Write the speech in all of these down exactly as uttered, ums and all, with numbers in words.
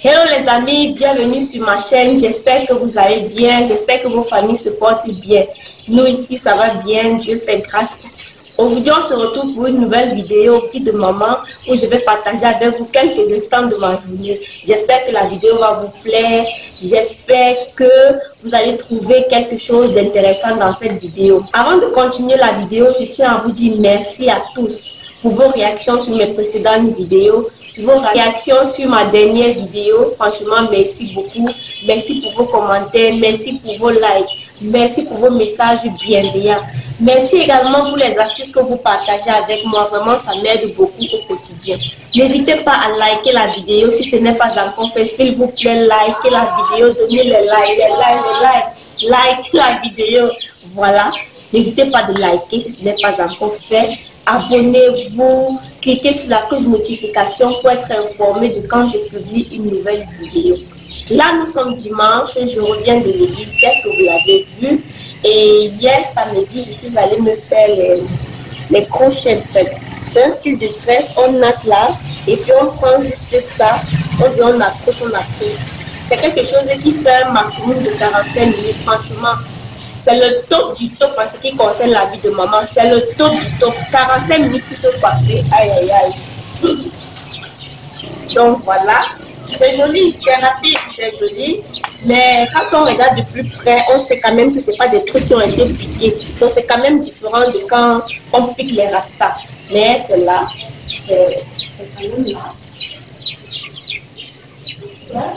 Hello les amis, bienvenue sur ma chaîne. J'espère que vous allez bien, j'espère que vos familles se portent bien. Nous ici ça va bien, Dieu fait grâce. Aujourd'hui on se retrouve pour une nouvelle vidéo Vie de maman où je vais partager avec vous quelques instants de ma journée. J'espère que la vidéo va vous plaire, j'espère que vous allez trouver quelque chose d'intéressant dans cette vidéo. Avant de continuer la vidéo, je tiens à vous dire merci à tous pour vos réactions sur mes précédentes vidéos, sur vos réactions sur ma dernière vidéo. Franchement, merci beaucoup. Merci pour vos commentaires, merci pour vos likes, merci pour vos messages bienveillants. Merci également pour les astuces que vous partagez avec moi. Vraiment, ça m'aide beaucoup au quotidien. N'hésitez pas à liker la vidéo si ce n'est pas encore fait. S'il vous plaît, likez la vidéo, donnez les likes, les likes, les likes, like la vidéo. Voilà. N'hésitez pas de liker si ce n'est pas encore fait. Abonnez-vous, cliquez sur la cloche de notification pour être informé de quand je publie une nouvelle vidéo. Là, nous sommes dimanche, je reviens de l'église, tel que vous l'avez vu. Et hier, samedi, je suis allée me faire les, les crochets. C'est un style de tresse, on natte là, et puis on prend juste ça, on vient, on accroche, on accroche. C'est quelque chose qui fait un maximum de quarante-cinq minutes, franchement. C'est le top du top en ce qui concerne la vie de maman. C'est le top du top. quarante-cinq minutes pour se coiffer. Aïe, aïe, aïe. Donc voilà. C'est joli, c'est rapide, c'est joli. Mais quand on regarde de plus près, on sait quand même que ce n'est pas des trucs qui ont été piqués. Donc c'est quand même différent de quand on pique les rastas. Mais c'est là. C'est quand même là. Là.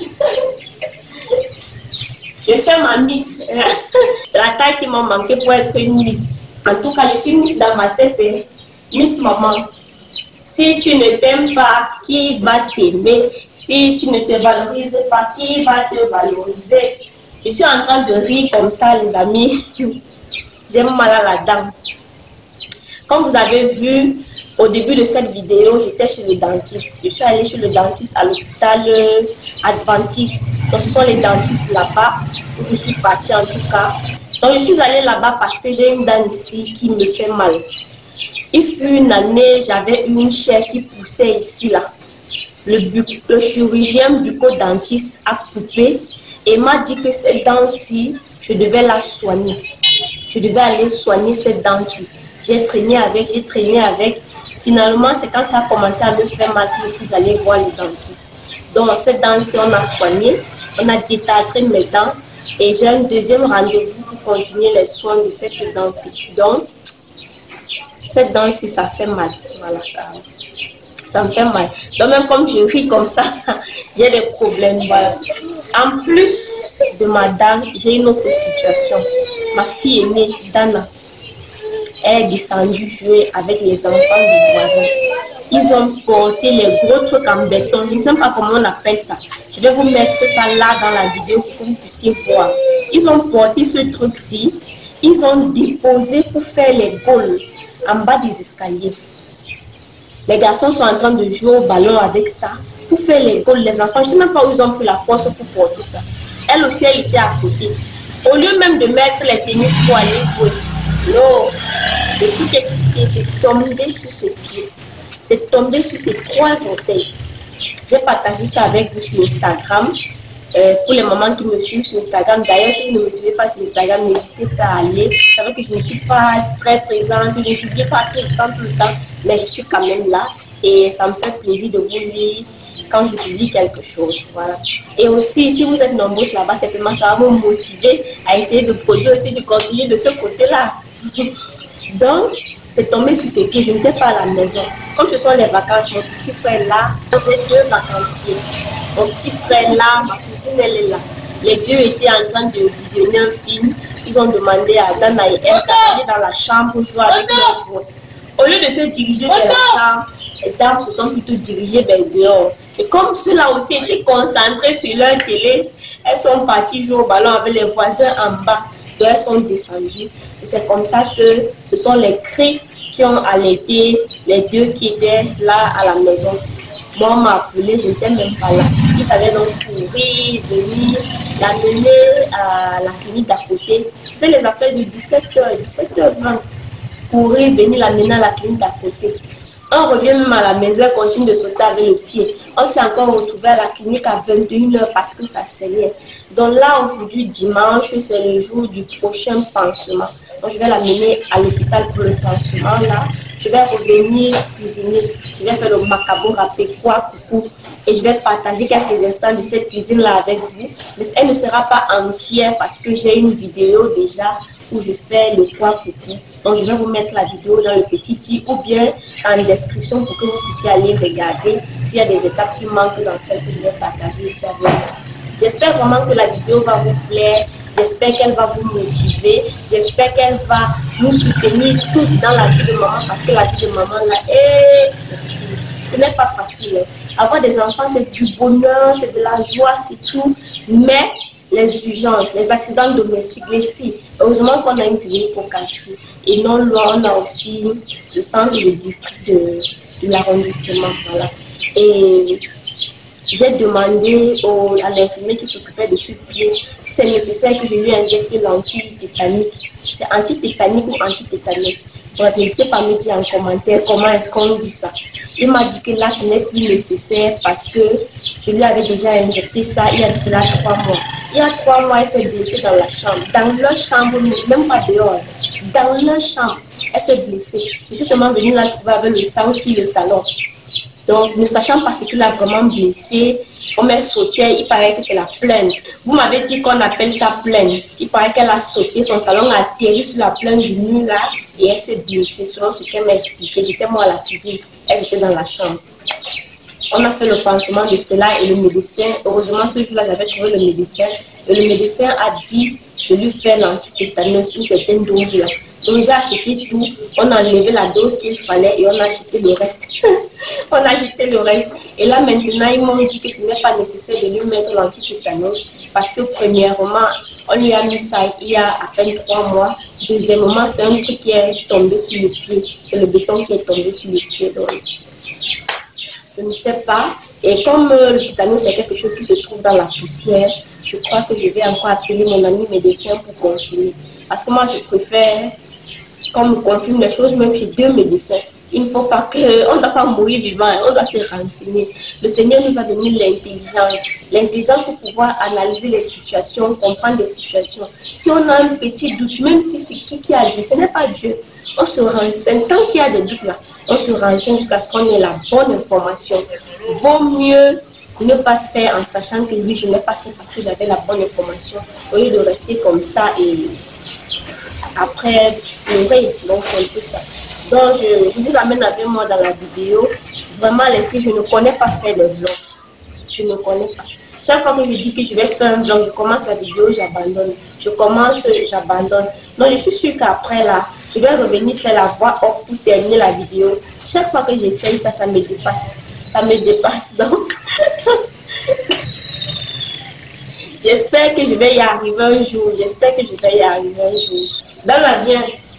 Je fais ma miss. C'est la taille qui m'a manqué pour être une miss. En tout cas, je suis miss dans ma tête. Et miss maman. Si tu ne t'aimes pas, qui va t'aimer? Si tu ne te valorises pas, qui va te valoriser? Je suis en train de rire comme ça, les amis. J'aime mal à la dame. Comme vous avez vu, au début de cette vidéo, j'étais chez le dentiste. Je suis allée chez le dentiste à l'hôpital Adventiste. Donc, ce sont les dentistes là-bas où je suis partie en tout cas. Donc, je suis allée là-bas parce que j'ai une dent ici qui me fait mal. Il fut une année, j'avais une chair qui poussait ici, là. Le, le chirurgien bucco-dentiste a coupé et m'a dit que cette dent-ci, je devais la soigner. Je devais aller soigner cette dent-ci. J'ai traîné avec, j'ai traîné avec. Finalement, c'est quand ça a commencé à me faire mal que je suis allée voir le dentiste. Donc, cette dent-ci, on a soigné, on a détartré mes dents et j'ai un deuxième rendez-vous pour continuer les soins de cette dent-ci. Donc, cette dent-ci, ça fait mal. Voilà, ça, ça me fait mal. Donc, même comme je ris comme ça, j'ai des problèmes. Voilà. En plus de ma dent, j'ai une autre situation. Ma fille aînée, Dana, elle est descendue jouer avec les enfants du voisin. Ils ont porté les gros trucs en béton. Je ne sais pas comment on appelle ça. Je vais vous mettre ça là dans la vidéo pour que vous puissiez voir. Ils ont porté ce truc-ci. Ils ont déposé pour faire les goals en bas des escaliers. Les garçons sont en train de jouer au ballon avec ça pour faire les goals. Les enfants, je ne sais même pas où ils ont pris la force pour porter ça. Elle aussi, elle était à côté. Au lieu même de mettre les tennis pour aller jouer, non, le truc est piqué, c'est tombé sur ses pieds. C'est tombé sur ses trois orteils. J'ai partagé ça avec vous sur Instagram. Euh, pour les mamans qui me suivent sur Instagram, d'ailleurs, si vous ne me suivez pas sur Instagram, n'hésitez pas à aller. Vous savez que je ne suis pas très présente, je ne publie pas tout le temps, tout le temps, mais je suis quand même là et ça me fait plaisir de vous lire quand je publie quelque chose. Voilà. Et aussi, si vous êtes nombreux là-bas, certainement, ça va vous motiver à essayer de produire aussi du contenu de ce côté-là. Donc, c'est tombé sur ses pieds, je n'étais pas à la maison. Comme ce sont les vacances, mon petit frère là, j'ai deux vacanciers. Mon petit frère là, ma cousine elle est là. Les deux étaient en train de visionner un film. Ils ont demandé à Dana et elle d'aller dans la chambre pour jouer avec leurs jouets. Au lieu de se diriger vers la chambre, les dames se sont plutôt dirigées vers dehors. Et comme ceux-là aussi étaient concentrés sur leur télé, elles sont parties jouer au ballon avec les voisins en bas. Donc elles sont descendues. Et c'est comme ça que ce sont les cris qui ont allaité les deux qui étaient là à la maison. Moi, on m'a appelé, je n'étais même pas là. Il fallait donc courir, venir, l'amener à la clinique d'à côté. C'était les affaires de dix-sept heures, dix-sept heures vingt. Courir, venir l'amener à la clinique d'à côté. On revient même à la maison, elle continue de sauter avec le pied. On s'est encore retrouvé à la clinique à vingt et une heures parce que ça saignait. Donc là, aujourd'hui, dimanche, c'est le jour du prochain pansement. Donc je vais l'amener à l'hôpital pour le pansement. Là, je vais revenir cuisiner. Je vais faire le macabo râpé, quoi, coucou. Et je vais partager quelques instants de cette cuisine-là avec vous. Mais elle ne sera pas entière parce que j'ai une vidéo déjà où je fais le quoi coucou. Donc je vais vous mettre la vidéo dans le petit i ou bien en description pour que vous puissiez aller regarder s'il y a des étapes qui manquent dans celle que je vais partager ici avec vous. J'espère vraiment que la vidéo va vous plaire. J'espère qu'elle va vous motiver. J'espère qu'elle va nous soutenir toutes dans la vie de maman parce que la vie de maman là, est... ce n'est pas facile. Avoir des enfants, c'est du bonheur, c'est de la joie, c'est tout. Mais les urgences, les accidents domestiques, les si. Heureusement qu'on a une clinique au quartier. Et non loin, on a aussi le centre de district de, de l'arrondissement. Voilà. Et j'ai demandé au, à l'infirmier qui s'occupait de ce pied si c'est nécessaire que je lui injecte l'anti-tétanique. C'est anti-tétanique ou anti-tétanos. Donc n'hésitez pas à me dire en commentaire comment est-ce qu'on dit ça. Il m'a dit que là, ce n'est plus nécessaire parce que je lui avais déjà injecté ça il y a cela trois mois. Il y a trois mois, elle s'est blessée dans la chambre. Dans leur chambre, même pas dehors. Dans leur chambre, elle s'est blessée. Je suis seulement venue la trouver avec le sang sur le talon. Donc, ne sachant pas ce qu'il a vraiment blessé, comme elle sautait, il paraît que c'est la plainte. Vous m'avez dit qu'on appelle ça plainte. Il paraît qu'elle a sauté, son talon a atterri sur la plainte du mur là et elle s'est blessée selon ce qu'elle m'a expliqué. J'étais moi à la cuisine, elle était dans la chambre. On a fait le pansement de cela et le médecin, heureusement ce jour-là j'avais trouvé le médecin et le médecin a dit de lui faire l'antitétanos, une certaine dose là. Donc j'ai acheté tout, on a enlevé la dose qu'il fallait et on a acheté le reste. On a acheté le reste. Et là maintenant ils m'ont dit que ce n'est pas nécessaire de lui mettre l'antitétanos parce que premièrement on lui a mis ça il y a à peine trois mois. Deuxièmement c'est un truc qui est tombé sur le pied, c'est le béton qui est tombé sur le pied. Donc je ne sais pas. Et comme euh, le tétanos c'est quelque chose qui se trouve dans la poussière, je crois que je vais encore appeler mon ami médecin pour confirmer. Parce que moi je préfère qu'on me confirme les choses même chez deux médecins. Il ne faut pas qu'on ne doit pas mourir vivant, on doit se renseigner. Le Seigneur nous a donné l'intelligence. L'intelligence pour pouvoir analyser les situations, comprendre les situations. Si on a un petit doute, même si c'est qui qui a dit, ce n'est pas Dieu. On se renseigne. Tant qu'il y a des doutes là, on se renseigne jusqu'à ce qu'on ait la bonne information. Vaut mieux ne pas faire en sachant que oui, je ne l'ai pas fait parce que j'avais la bonne information, au lieu de rester comme ça et après pleurer. Donc c'est un peu ça. Donc je, je vous amène avec moi dans la vidéo. Vraiment les filles, je ne connais pas faire des vlogs. Je ne connais pas. Chaque fois que je dis que je vais faire un vlog, je commence la vidéo, j'abandonne. Je commence, j'abandonne. Donc je suis sûre qu'après là, je vais revenir faire la voix off pour terminer la vidéo. Chaque fois que j'essaye ça, ça me dépasse. Ça me dépasse donc. J'espère que je vais y arriver un jour. J'espère que je vais y arriver un jour. Dans la vie.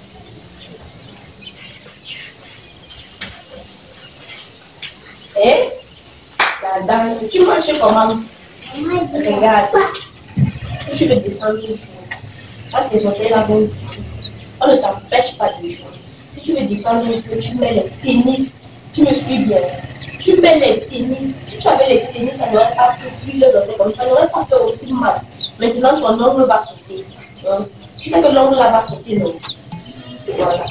Et la danse, tu manges comment? Regarde. Si tu veux descendre un jour, quand tes orteils là vont, on ne t'empêche pas de jouer. Si tu veux descendre un peu, tu mets les tennis. Tu me suis bien. Tu mets les tennis. Si tu avais les tennis, ça n'aurait pas fait plusieurs orteils comme ça, ça n'aurait pas fait aussi mal. Maintenant, ton ongle va sauter. Donc, tu sais que l'ongle là va sauter, non? Voilà.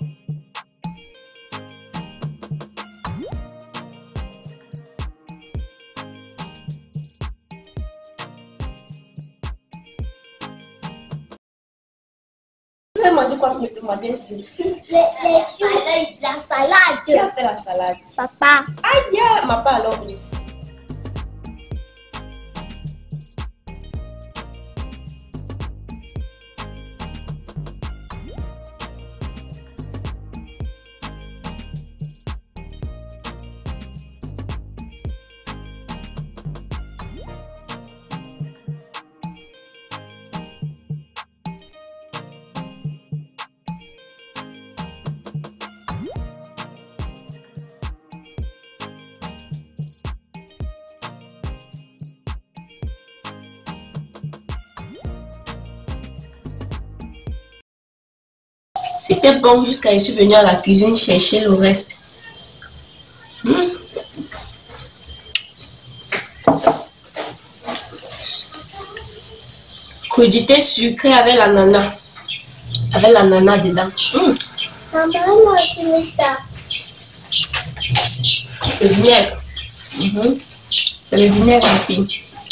Vous avez mangé quoi le matin ici? Les, les salades, la salade. Qui a fait la salade? Papa. Aïe, ma part alors. Oui. C'était bon jusqu'à je suis venue à la cuisine chercher le reste. crudité sucrée avec l'ananas. Avec l'ananas dedans. Mmh. Maman, moi aussi, mais ça. Le vinaigre. Mmh. C'est le vinaigre, ma fille.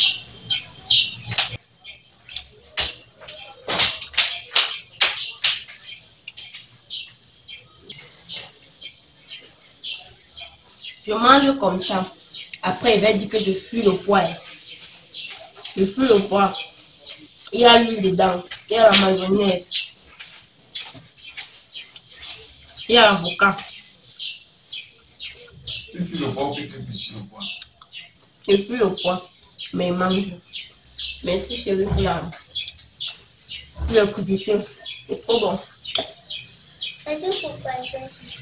Je mange comme ça. Après, il va dire que je fuis le poil. Je fuis le poil. Il y a l'huile dedans. Il y a la mayonnaise. Il y a l'avocat. Tu fuis le poil ou tu fuis le poil? Je fuis le poil. Mais il mange. Merci chérie pour la, pour la crudité. C'est trop bon. Est-ce que pourquoi je fais ça?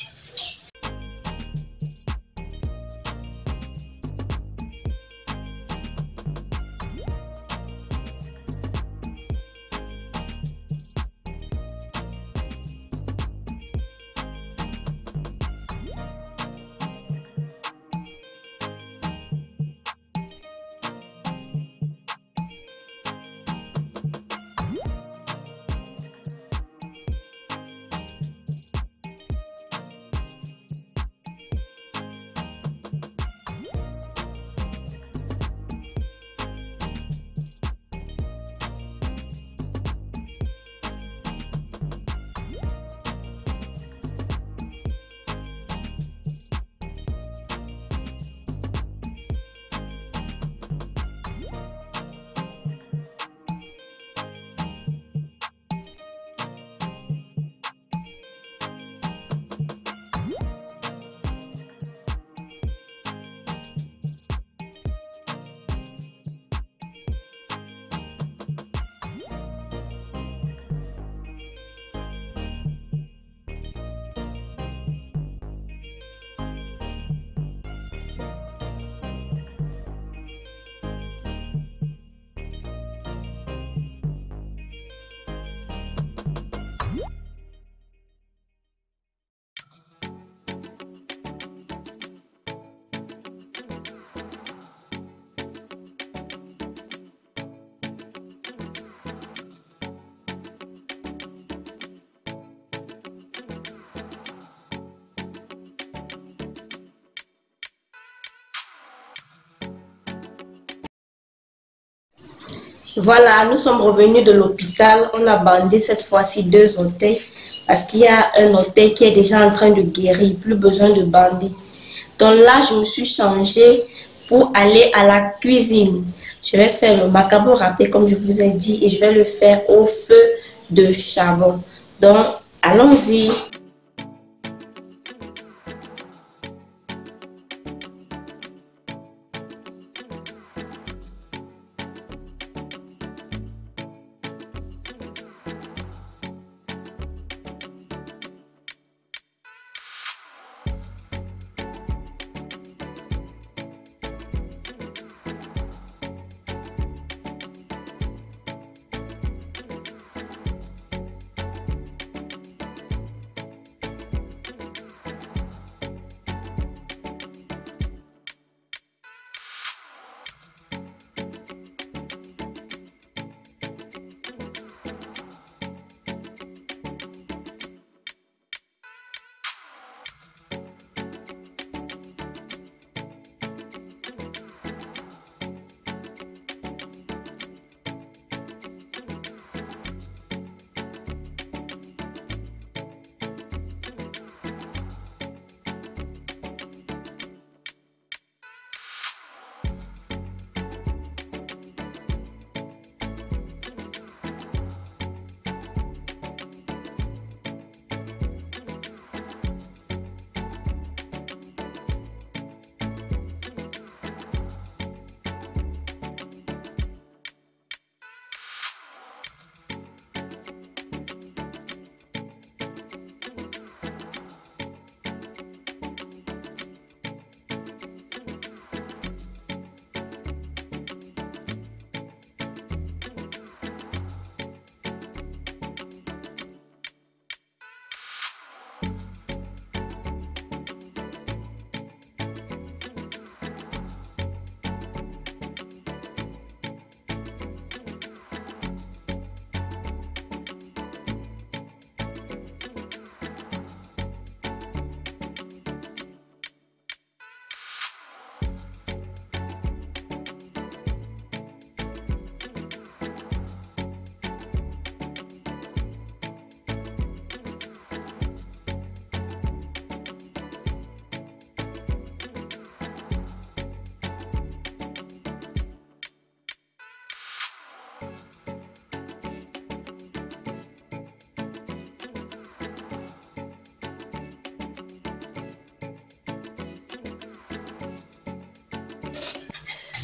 Voilà, nous sommes revenus de l'hôpital. On a bandé cette fois-ci deux orteils parce qu'il y a un orteil qui est déjà en train de guérir, plus besoin de bander. Donc là, je me suis changée pour aller à la cuisine. Je vais faire le macabre râpé comme je vous ai dit et je vais le faire au feu de charbon. Donc, allons-y.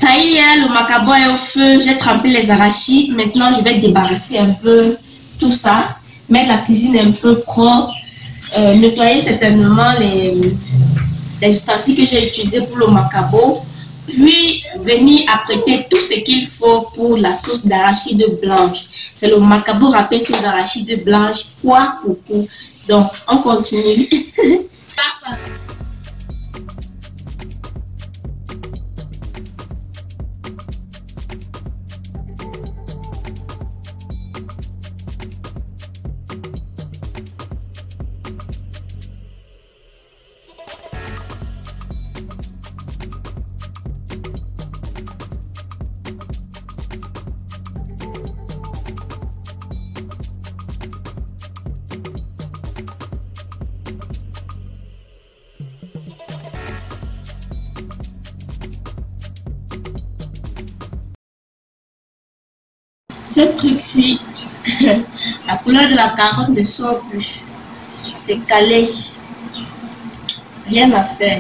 Ça y est, le macabo est au feu. J'ai trempé les arachides. Maintenant, je vais débarrasser un peu tout ça. Mettre la cuisine un peu propre. Euh, nettoyer certainement les, les ustensiles que j'ai utilisés pour le macabo. Puis, venir apprêter tout ce qu'il faut pour la sauce d'arachide blanche. C'est le macabo râpé sauce d'arachide blanche. Quoi, coucou. Donc, on continue. Ce truc-ci, la couleur de la carotte ne sort plus. C'est calé. Rien à faire.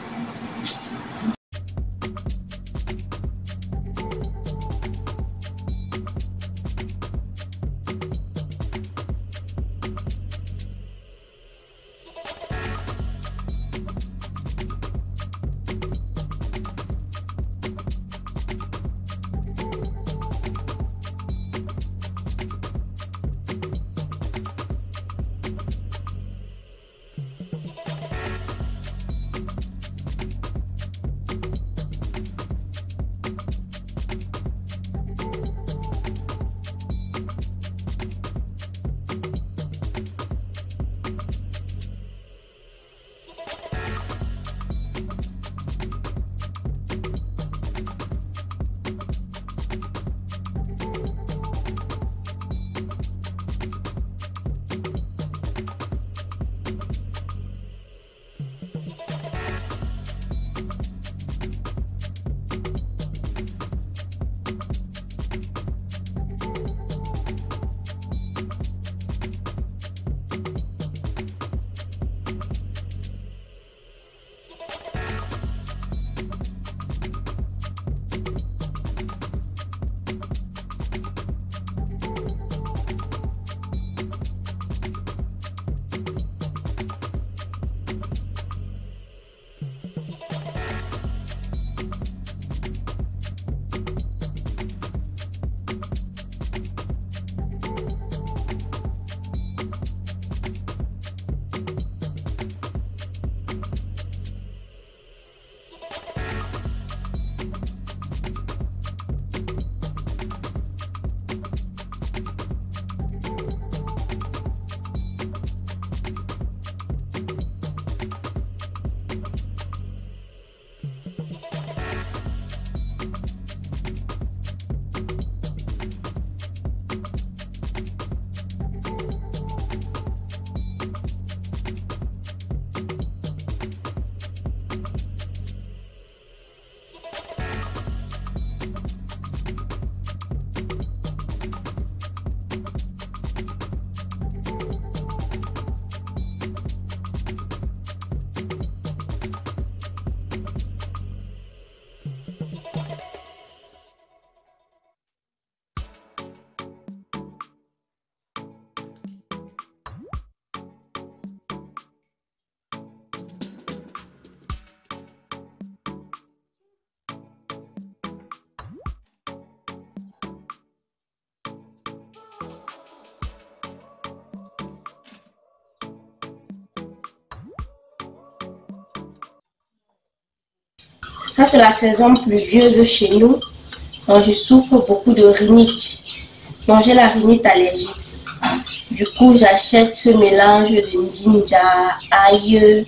Ça, c'est la saison pluvieuse chez nous. Donc, je souffre beaucoup de rhinite. Donc, j'ai la rhinite allergique. Du coup, j'achète ce mélange de ginger, ail,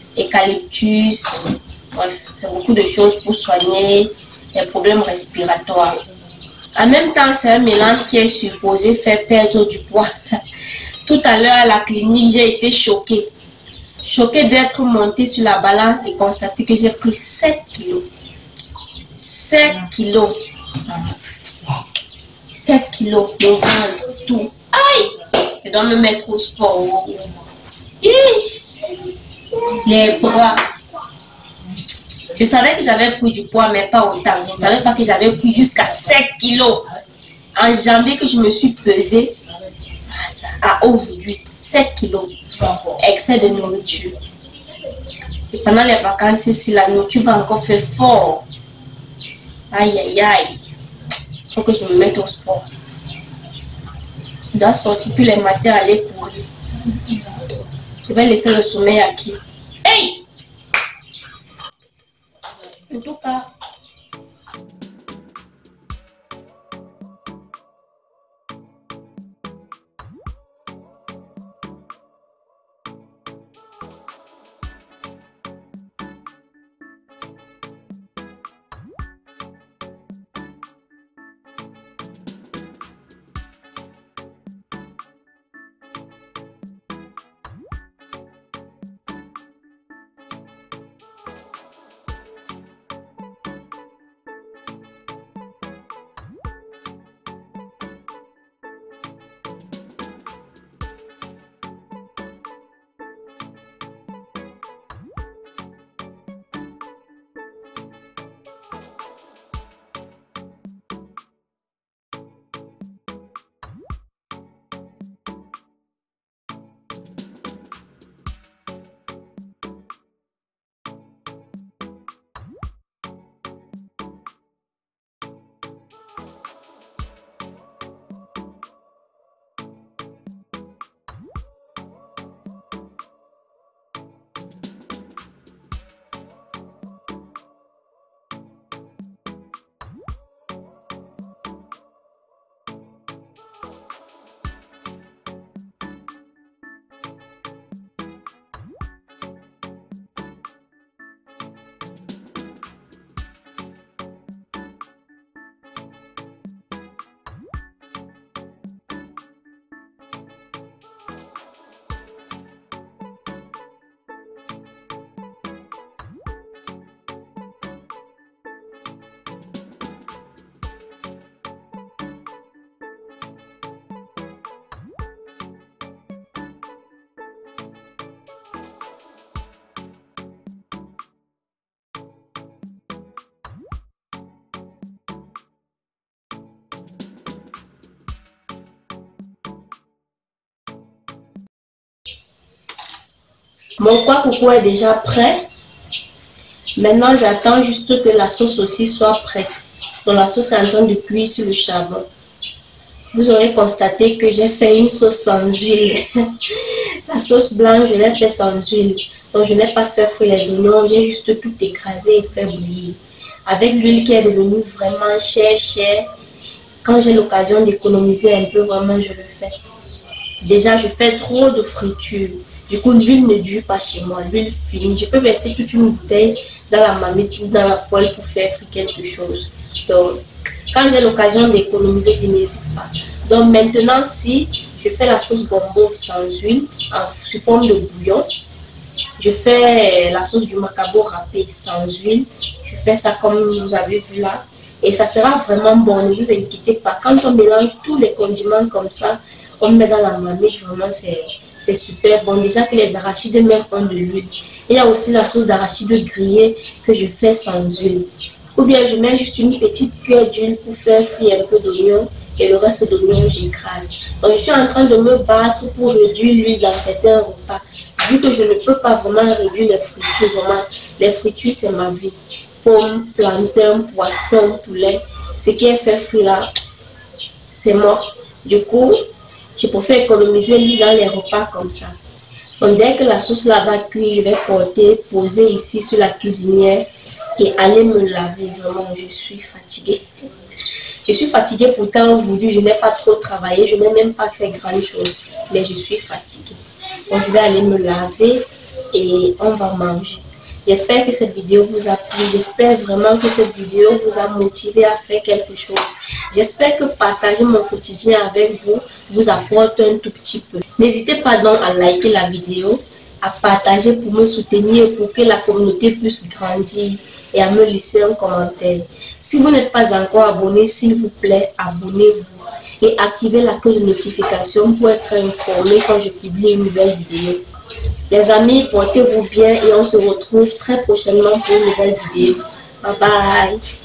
eucalyptus. Bref, c'est beaucoup de choses pour soigner les problèmes respiratoires. En même temps, c'est un mélange qui est supposé faire perdre du poids. Tout à l'heure, à la clinique, j'ai été choquée. Choquée d'être montée sur la balance et constater que j'ai pris sept kilos. sept kilos. sept kilos. Mon ventre, tout. Aïe! Je dois me mettre au sport. Les bras. Je savais que j'avais pris du poids, mais pas autant. Je ne savais pas que j'avais pris jusqu'à sept kilos. En janvier que je me suis pesée, à aujourd'hui, sept kilos. Excès de nourriture. Et pendant les vacances, si la nourriture va encore faire fort. Aïe, aïe, aïe. Il faut que je me mette au sport. Je dois sortir puis les matins aller courir. Je vais laisser le sommeil à qui? Hey! En tout cas, mon quoi coucou est déjà prêt. Maintenant, j'attends juste que la sauce aussi soit prête. Donc, la sauce est en train de cuire sur le charbon. Vous aurez constaté que j'ai fait une sauce sans huile. La sauce blanche, je l'ai fait sans huile. Donc, je n'ai pas fait frire les oignons. J'ai juste tout écrasé et fait bouillir. Avec l'huile qui est devenue vraiment chère, chère. Quand j'ai l'occasion d'économiser un peu, vraiment, je le fais. Déjà, je fais trop de friture. Du coup, l'huile ne dure pas chez moi. L'huile finie. Je peux verser toute une bouteille dans la marmite ou dans la poêle pour faire frire quelque chose. Donc, quand j'ai l'occasion d'économiser, je n'hésite pas. Donc, maintenant, si je fais la sauce gombo sans huile, en, sous forme de bouillon, je fais la sauce du macabo râpé sans huile. Je fais ça comme vous avez vu là. Et ça sera vraiment bon. Ne vous inquiétez pas. Quand on mélange tous les condiments comme ça, on met dans la marmite, vraiment, c'est... C'est super bon. Déjà que les arachides même ont de l'huile. Il y a aussi la sauce d'arachide grillée que je fais sans huile. Ou bien je mets juste une petite cuillère d'huile pour faire frire un peu d'oignon et le reste d'oignon j'écrase. Donc je suis en train de me battre pour réduire l'huile dans certains repas. Vu que je ne peux pas vraiment réduire les fritures, vraiment, les fritures c'est ma vie. Pommes, plantain, poisson, poulet, ce qui est fait frire là, c'est mort. Du coup, je préfère économiser l'huile dans les repas comme ça. Donc dès que la sauce là va cuire, je vais porter, poser ici sur la cuisinière et aller me laver. Vraiment, je suis fatiguée. Je suis fatiguée pourtant aujourd'hui, je n'ai pas trop travaillé, je n'ai même pas fait grand chose. Mais je suis fatiguée. Donc je vais aller me laver et on va manger. J'espère que cette vidéo vous a plu. J'espère vraiment que cette vidéo vous a motivé à faire quelque chose. J'espère que partager mon quotidien avec vous vous apporte un tout petit peu. N'hésitez pas donc à liker la vidéo, à partager pour me soutenir, pour que la communauté puisse grandir et à me laisser un commentaire. Si vous n'êtes pas encore abonné, s'il vous plaît, abonnez-vous et activez la cloche de notification pour être informé quand je publie une nouvelle vidéo. Les amis, portez-vous bien et on se retrouve très prochainement pour une nouvelle vidéo. Bye bye.